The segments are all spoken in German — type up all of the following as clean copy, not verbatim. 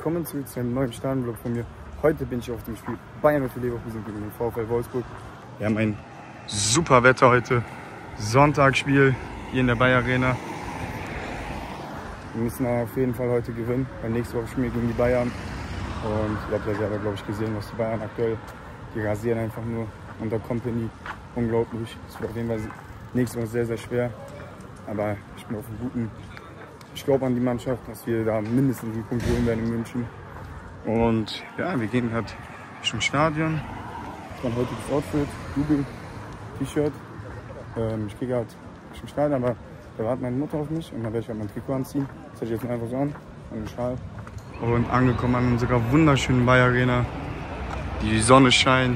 willkommen zurück zu einem neuen Stadionvlog von mir. Heute bin ich auf dem Spiel Bayern für Leverkusen gegen den VfL Wolfsburg. Wir haben ein super Wetter heute, Sonntagsspiel hier in der Bayer Arena. Wir müssen auf jeden Fall heute gewinnen, weil nächste Woche spielen wir gegen die Bayern. Und ihr habt ja selber, glaube ich, gesehen, was die Bayern aktuell, die rasieren einfach nur unter Company. Unglaublich. Es wird auf jeden Fall nächste Woche sehr, sehr schwer. Aber ich bin auf einem guten, ich glaube an die Mannschaft, dass wir da mindestens einen Punkt holen werden in München. Und ja, wir gehen gerade Richtung Stadion. Das war heute das Outfit, Double T-Shirt. Ich gehe gerade Richtung Stadion, aber da wartet meine Mutter auf mich und dann werde ich halt mein Trikot anziehen. Das ziehe ich jetzt einfach so an, einen Schal. Und angekommen an unserer wunderschönen Bayer Arena. Die Sonne scheint.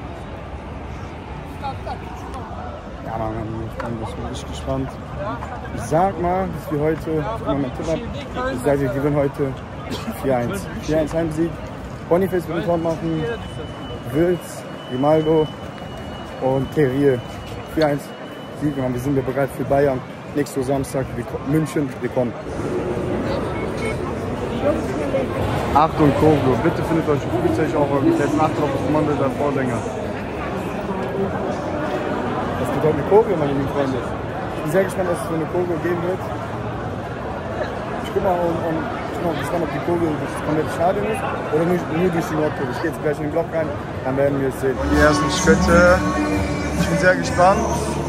Ja, Mann, ich bin richtig gespannt. Ich sag mal, dass wir heute, ich mal meinen Tipp ab, ich sage, wir gewinnen heute 4-1. 4-1 Heimsieg. Boniface wird ein Tor machen, Wills, Grimaldo und Terrier. 4-1 Sieg, und wir sind ja bereit für Bayern. Nächsten Samstag, München, wir kommen. Achtung, Koglo, bitte findet euch frühzeitig auch eure letzten Achtung auf das Kommando der Vorsänger. Das bedeutet eine Koglo, meine lieben Freunde. Ich bin sehr gespannt, was es für eine Koglo geben wird. Ich guck mal, ich bin auch gespannt, ob die Koglo durch das komplette Stadion ist oder nur durch die Nordkurve. Ich gehe jetzt gleich in den Block rein, dann werden wir es sehen. Die ersten Schritte. Ich bin sehr gespannt.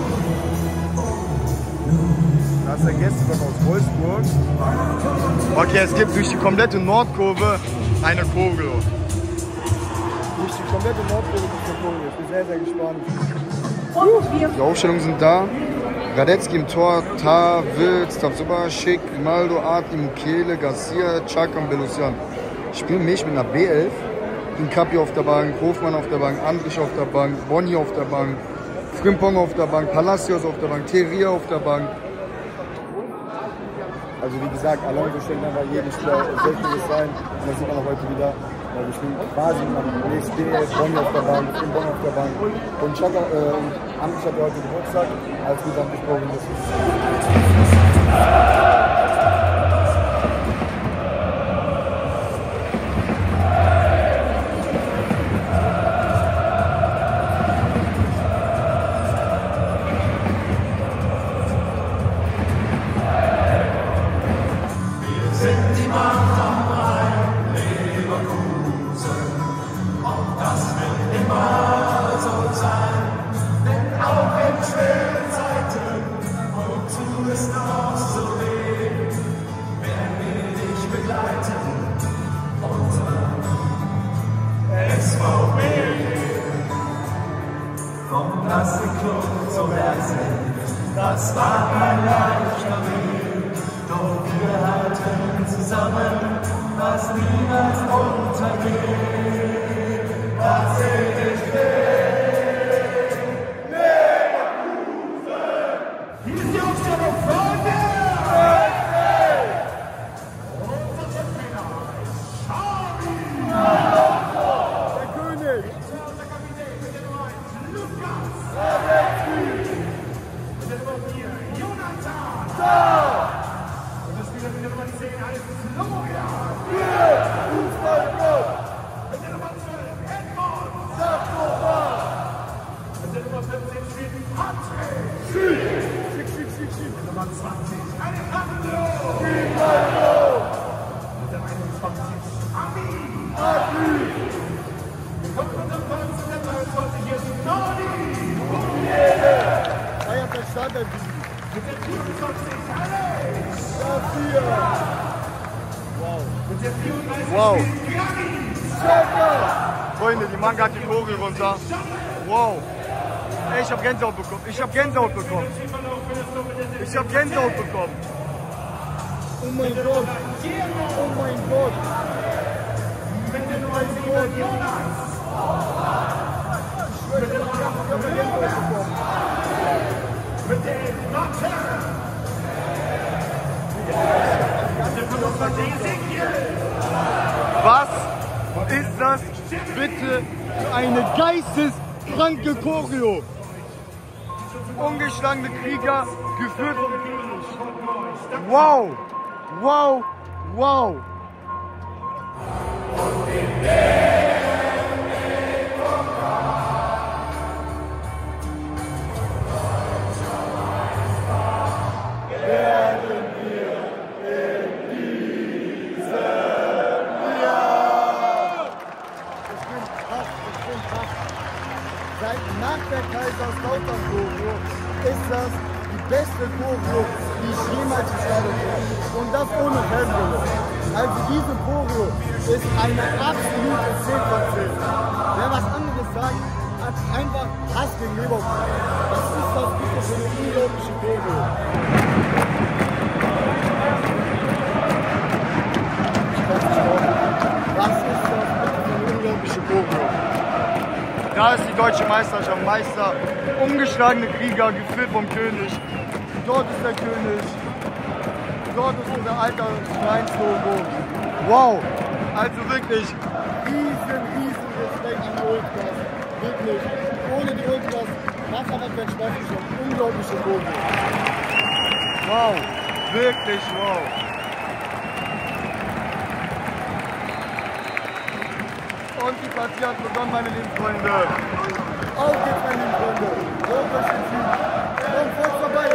Da ist der Gästeblock aus Wolfsburg. Okay, es gibt durch die komplette Nordkurve eine Koglo. Durch die komplette Nordkurve gibt es eine Koglo. Ich bin sehr, sehr gespannt. Die Aufstellungen sind da. Radetzky im Tor, Tah, Wills, Tabsoba, Schick, Grimaldo, Adli, Mukiele, Garcia, Chaka und Belusian. Ich spiele mich mit einer B11. Inkapi auf der Bank, Hofmann auf der Bank, Andrich auf der Bank, Boni auf der Bank, Frimpong auf der Bank, Palacios auf der Bank, Terrier auf der Bank. Also wie gesagt, Alonso stellt einfach jeden Spieler Selbstbewusst sein. Und das sieht man auch heute wieder. Ich bin quasi am nächsten Boni auf der Bank, Frimpong auf der Bank. Und Chaka, Andrich hat heute Geburtstag, als wir dann besprochen müssen. Vom Plastikklub zum Essen, das war ein leichter Weg. Doch wir halten zusammen, was niemals untergeht. Das sehe ich nicht. Leverkusen! Hier ist die Aufstellung, Freunde! Unser Trainer, Xavi! Nummer 20, Alejandro! Grimaldo! Mit der 21, Ami! Kommt von der 19, der 23, hier ist Noni! Bayern verstanden. Mit der 24, Alex! Wow. Mit der 34, Wow. Granit! Freunde, die Manga hat die Kogel runter. Wow. Ey, ich hab Gänsehaut bekommen. Ich hab Gänsehaut bekommen. Ich hab Gänsehaut bekommen. Oh mein Gott. Oh mein Gott. Mit der 9, Jonas! Mit der 8, mit der 9, Was ist das bitte für eine geisteskranke Choreo? Ungeschlagene Krieger, geführt vom König. Wow, wow, wow. Nach der Kaiserslautern-Choreo ist das die beste Choreo, die ich jemals gestartet habe. Und das ohne Fanbrille. Also diese Choreo ist eine absolute 10 von 10. Wer was anderes sagt, hat einfach Hass gegen Leverkusen. Was ist das bitte für eine unglaubliche Choreo? Was ist das bitte für eine unglaubliche Choreo? Da ist die deutsche Meisterschaft, Meister, ungeschlagene Krieger, geführt vom König. Dort ist der König. Dort ist unser alter Vereinslogo. Wow! Also wirklich riesen Respekt an die Ultras. Wirklich. Ohne die Ultras macht aber keinen Spaß. Schon unglaubliche Logo. Wow! Wirklich wow! Und die Partie hat begonnen, meine lieben Freunde. Auf geht's, meine lieben Freunde. Hoch durch den Sieg. Und kurz vorbei.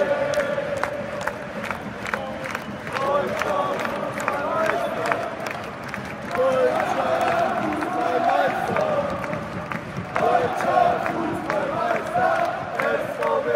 Deutschland, Fußballmeister. Deutschland, Fußballmeister. Deutschland, Fußballmeister. SVW.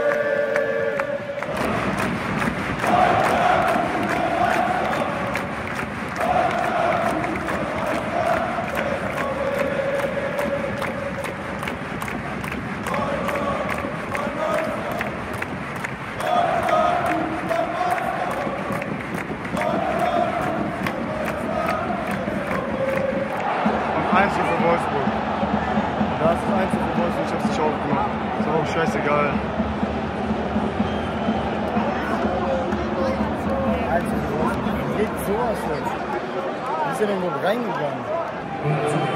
Einzug für Wolfsburg. Das ist Einzug für Wolfsburg, ich hab's nicht aufgemacht. Ist auch scheißegal. Einzug für Wolfsburg. Geht sowas jetzt? Wie ist er denn überhaupt reingegangen?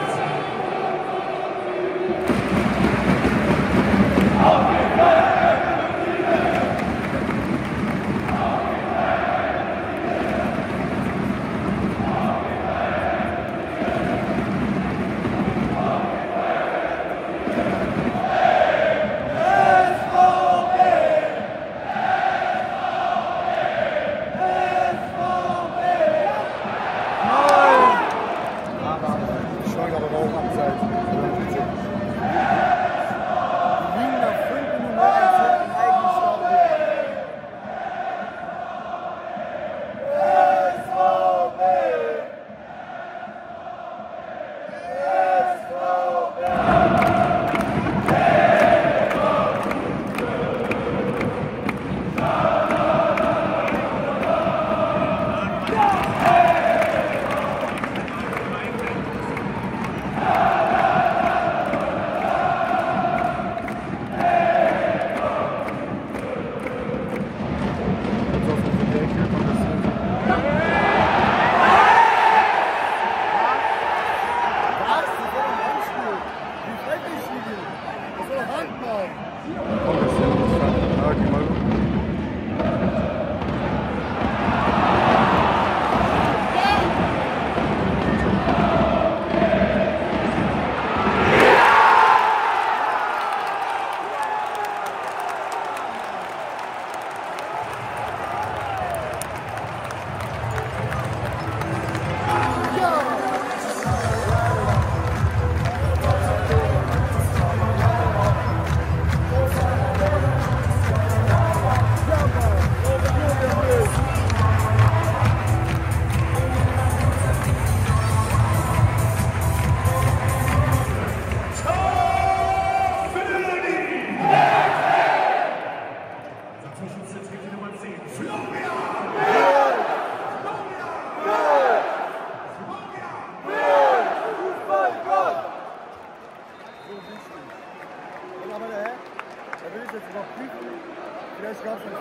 Vielleicht gab es einen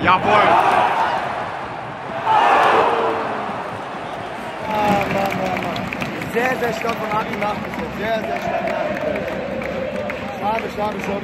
Jawohl. Sehr, sehr stark von Adi nachgestellt. Sehr, sehr stark nachgestellt. Schade.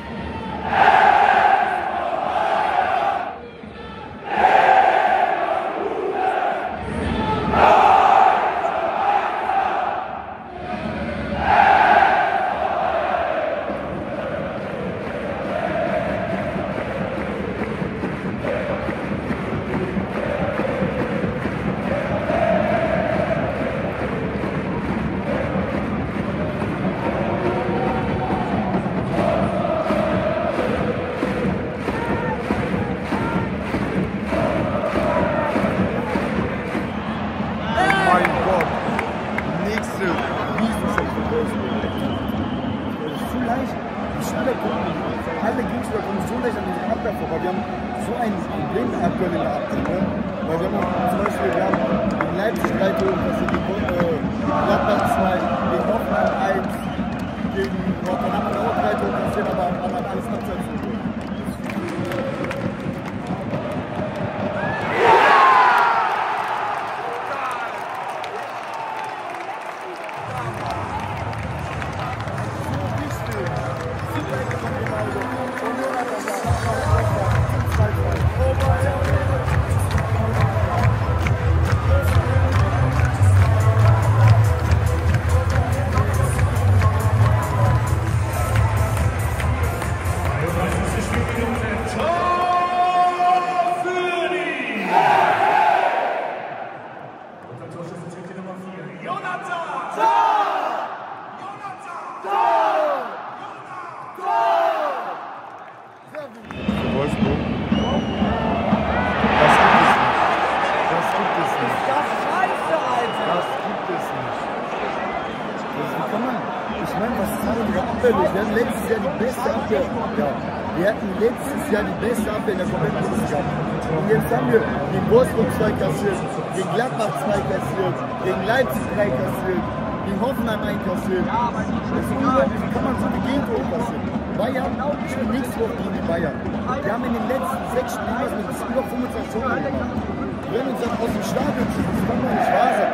Wir hatten letztes Jahr die beste Abwehr in der kompletten Bundesliga. Und jetzt haben wir gegen Wolfsburg 2 kassiert, gegen Gladbach 2 kassiert, gegen Leipzig 3 kassiert, gegen Hoffenheim 1 kassiert. Das ist unglaublich, wie kann man so eine Gegentore kassieren? Bayern, ich will nichts vor gegen die Bayern. Wir haben in den letzten 6 Spielen mit über 25 Toren gemacht. Wir haben uns das aus dem Stadion ziehen, das kann doch nicht wahr sein.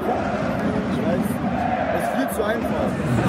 Ich weiß nicht, das ist viel zu einfach.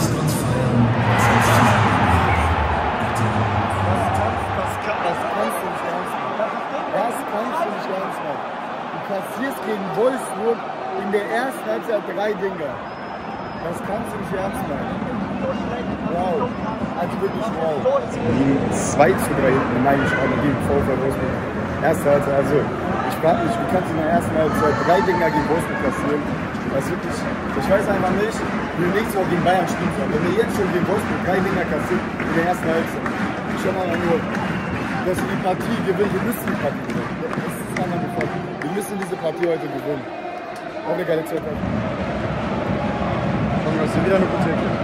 Du kassierst gegen Wolfsburg in der ersten Halbzeit 3 Dinger. Das kannst du nicht ernst meinen. Wow. Also wirklich wow. Die 2:3 hinten in meinem Stadion gegen VfL Wolfsburg. Erste Halbzeit, also ich frage mich, wie kannst du in der ersten Halbzeit 3 Dinger gegen Wolfsburg kassieren? Das ist wirklich, ich weiß einfach nicht, wie wir nächstes Mal gegen Bayern spielen sollen. Wenn wir jetzt schon gegen Wolfsburg 3 Dinger kassieren in der ersten Halbzeit. Ich schau mal nur, dass wir die Partie gewinnen, wir müssen die Partie gewinnen. Das ist einmal gefragt. Wir müssen diese Partie heute gewinnen. Auch eine geile Zeit. Komm, das ist wieder eine gute Ecke.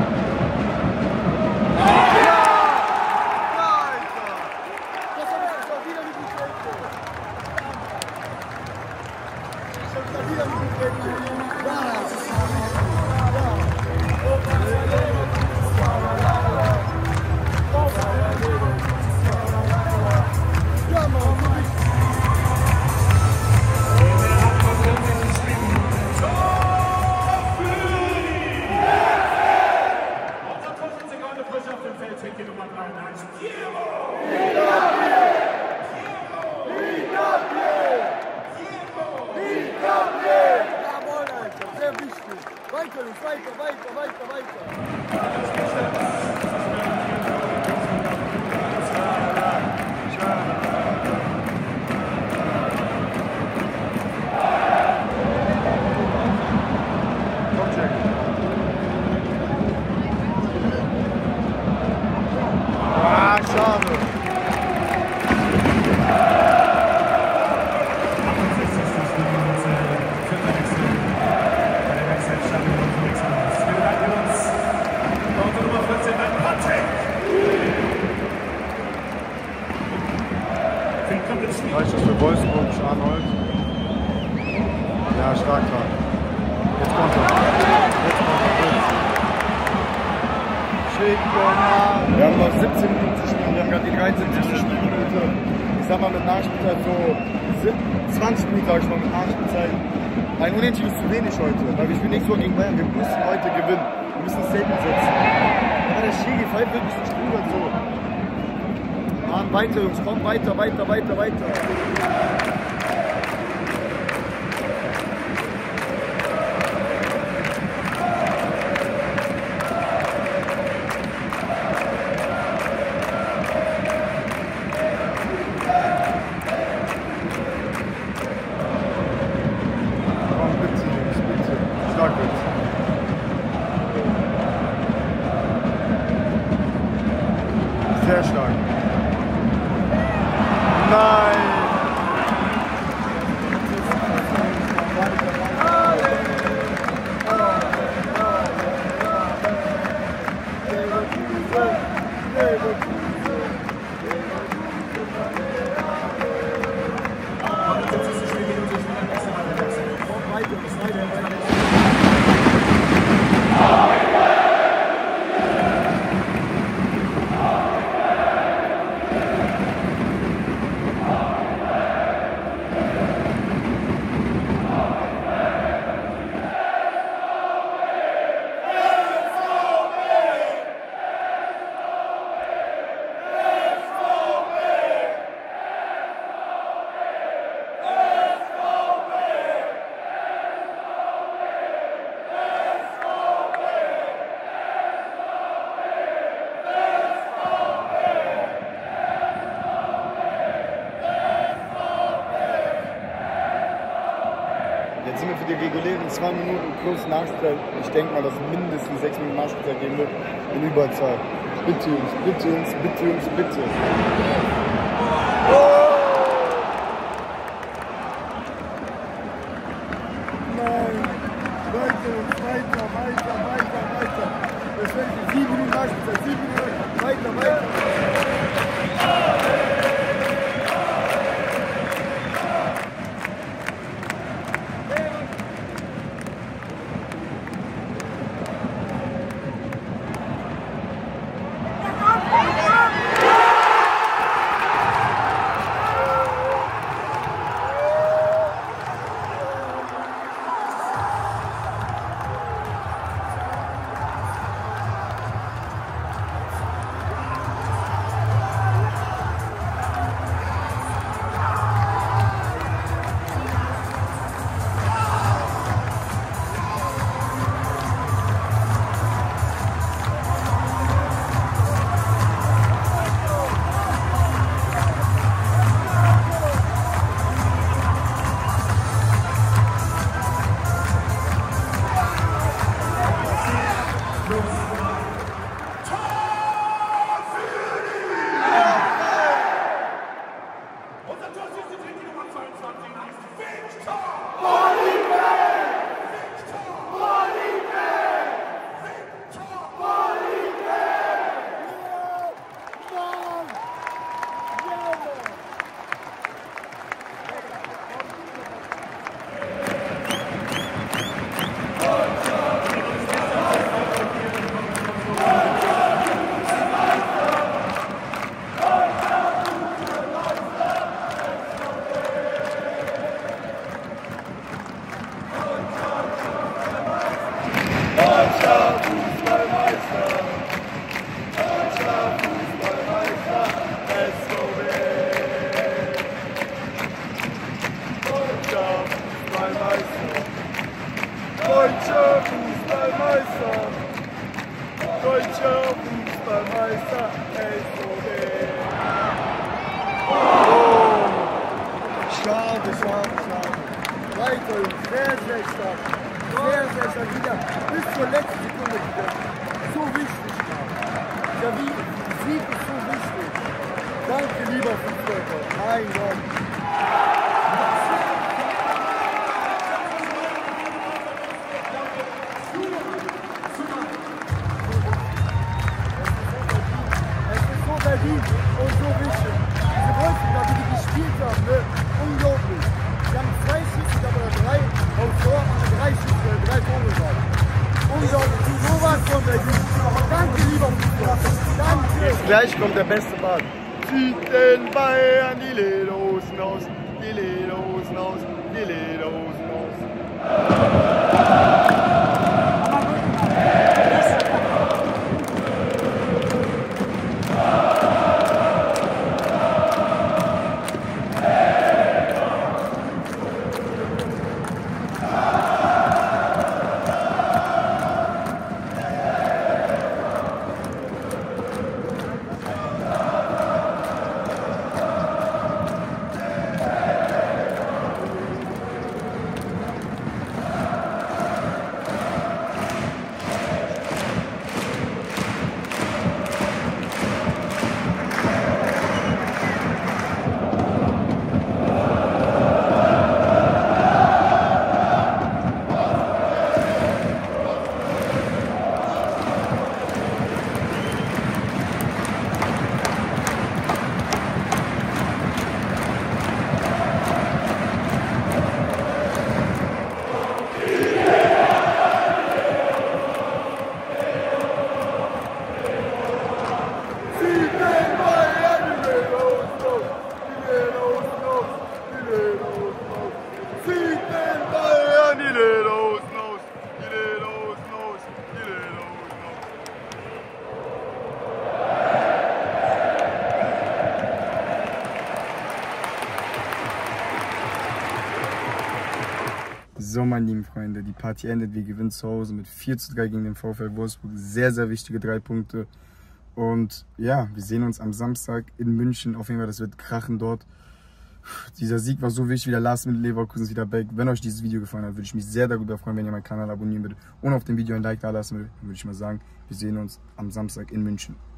Reicht das für Wolfsburg, Arnold? Ja, stark. Jetzt kommt er. Wir haben noch 17 Minuten zu spielen, wir haben gerade die 73. Spielminute. sag mal mit Nachspielzeit so 20 Minuten, sag ich mal, mit Nachspielzeit. Ein Unentschieden ist zu wenig heute, weil wir spielen nichts vor gegen Bayern, wir müssen heute gewinnen. Wir müssen das Statement setzen. Aber der Schiri pfeift wirklich nicht gut und so. Mann, weiter Jungs, komm weiter, weiter, weiter, weiter. Sehr stark. Nein! Jetzt sind wir für die regulären 2 Minuten plus Nachspielzeit. Ich denke mal, dass es mindestens 6 Minuten Nachspielzeit geben wird in Überzahl. Bitte Jungs, bitte Jungs, bitte Jungs, bitte. Nein, weiter und weiter, weiter, weiter, weiter. Das werden 7 Minuten Nachspielzeit, 7 Minuten, weiter, weiter. Deutscher Fußballmeister, deutscher Fußballmeister, SOB. Oh. Schade, schade, schade. Weiter, sehr, sehr stark. Sehr, sehr stark. Wieder bis zur letzten Sekunde wieder. So wichtig. Der Sieg ist so wichtig. Danke, lieber Fußballer. Mein Gott. Verdient und so wichtig. Diese Wolfsburger, wie die gespielt haben, ne? Unglaublich. Sie haben 2 Schüsse, aber 3 aufs Tor, 3 Schüsse, 3 Tore gehabt. Unglaublich. Sowas von verdient. Danke, lieber Fußball. Danke. Jetzt gleich kommt der beste Part. Sieht den Bayern die Lederhosen aus, die Lederhosen aus, die Lederhosen aus. So, meine lieben Freunde, die Party endet. Wir gewinnen zu Hause mit 4:3 gegen den VfL Wolfsburg. Sehr, sehr wichtige 3 Punkte. Und ja, wir sehen uns am Samstag in München. Auf jeden Fall, das wird krachen dort. Dieser Sieg war so wichtig, wie der Last mit Leverkusen ist wieder back. Wenn euch dieses Video gefallen hat, würde ich mich sehr darüber freuen, wenn ihr meinen Kanal abonnieren würdet und auf dem Video ein Like da lassen würdet. Dann würde ich mal sagen, wir sehen uns am Samstag in München.